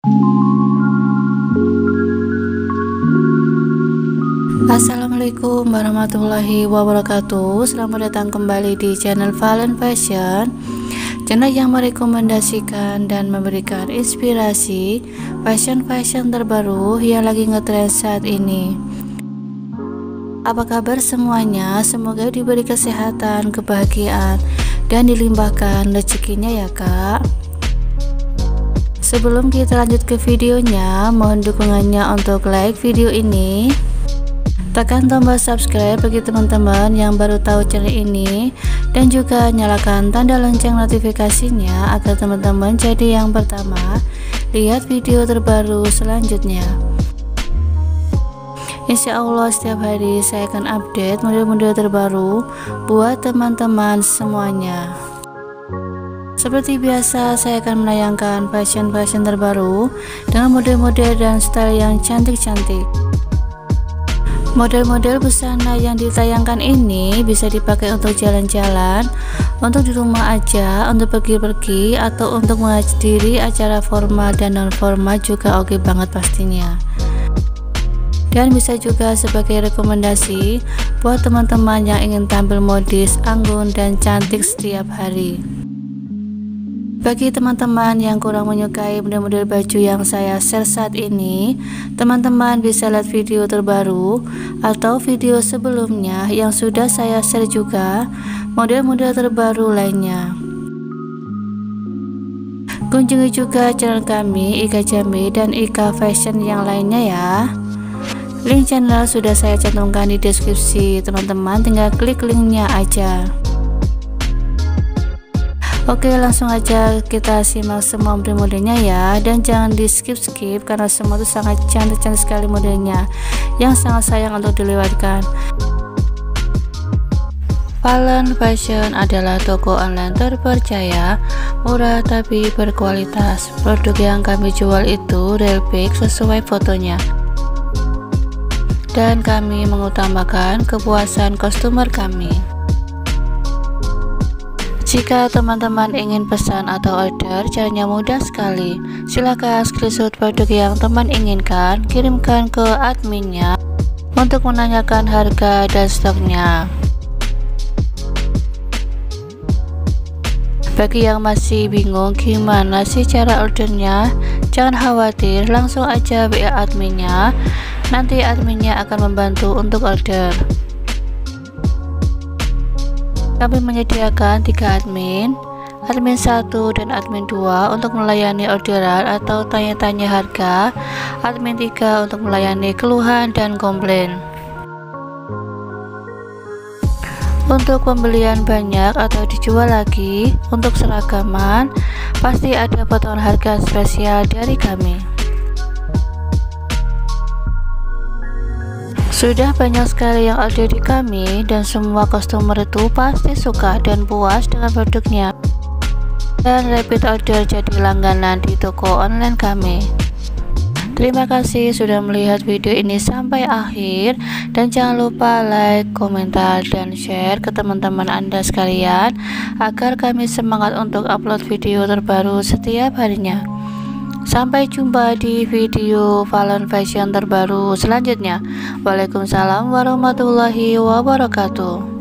Assalamualaikum warahmatullahi wabarakatuh. Selamat datang kembali di channel Valen Fashion, channel yang merekomendasikan dan memberikan inspirasi fashion terbaru yang lagi ngetrend saat ini. Apa kabar semuanya? Semoga diberi kesehatan, kebahagiaan, dan dilimpahkan rezekinya ya kak. Sebelum kita lanjut ke videonya, mohon dukungannya untuk like video ini, tekan tombol subscribe bagi teman-teman yang baru tahu channel ini, dan juga nyalakan tanda lonceng notifikasinya agar teman-teman jadi yang pertama lihat video terbaru selanjutnya. Insya Allah setiap hari saya akan update model-model terbaru buat teman-teman semuanya. Seperti biasa, saya akan menayangkan fashion terbaru dengan model-model dan style yang cantik-cantik. Model-model busana yang ditayangkan ini bisa dipakai untuk jalan-jalan, untuk di rumah aja, untuk pergi-pergi, atau untuk menghadiri acara formal dan non-formal juga oke banget pastinya. Dan bisa juga sebagai rekomendasi buat teman-teman yang ingin tampil modis, anggun, dan cantik setiap hari. Bagi teman-teman yang kurang menyukai model-model baju yang saya share saat ini, teman-teman bisa lihat video terbaru atau video sebelumnya yang sudah saya share juga model-model terbaru lainnya. Kunjungi juga channel kami Ika Jambi dan Ika Fashion yang lainnya ya. Link channel sudah saya cantumkan di deskripsi, teman-teman tinggal klik linknya aja. Oke, langsung aja kita simak semua model-modelnya ya, dan jangan di skip karena semua itu sangat cantik sekali modelnya, yang sangat sayang untuk dilewatkan. Valen Fashion adalah toko online terpercaya, murah tapi berkualitas. Produk yang kami jual itu real pick sesuai fotonya, dan kami mengutamakan kepuasan customer kami. Jika teman-teman ingin pesan atau order, caranya mudah sekali. Silahkan screenshot produk yang teman inginkan, kirimkan ke adminnya untuk menanyakan harga dan stoknya. Bagi yang masih bingung gimana sih cara ordernya, jangan khawatir, langsung aja WA adminnya, nanti adminnya akan membantu untuk order. Kami menyediakan 3 admin 1 dan admin 2 untuk melayani orderan atau tanya-tanya harga, admin 3 untuk melayani keluhan dan komplain. Untuk pembelian banyak atau dijual lagi, untuk seragaman pasti ada potongan harga spesial dari kami. Sudah banyak sekali yang order di kami, dan semua customer itu pasti suka dan puas dengan produknya, dan repeat order jadi langganan di toko online kami. Terima kasih sudah melihat video ini sampai akhir, dan jangan lupa like, komentar, dan share ke teman-teman Anda sekalian agar kami semangat untuk upload video terbaru setiap harinya. Sampai jumpa di video Valen Fashion terbaru selanjutnya. Waalaikumsalam warahmatullahi wabarakatuh.